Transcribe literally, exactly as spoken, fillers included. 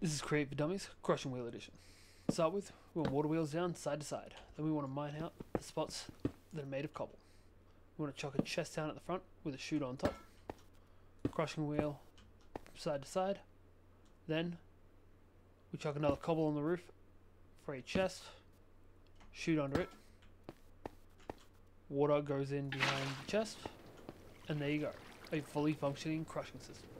This is Create for Dummies, Crushing Wheel Edition. To start with, we want water wheels down side to side. Then we want to mine out the spots that are made of cobble. We want to chuck a chest down at the front with a chute on top. Crushing wheel from side to side. Then we chuck another cobble on the roof for a chest. Chute under it. Water goes in behind the chest. And there you go, a fully functioning crushing system.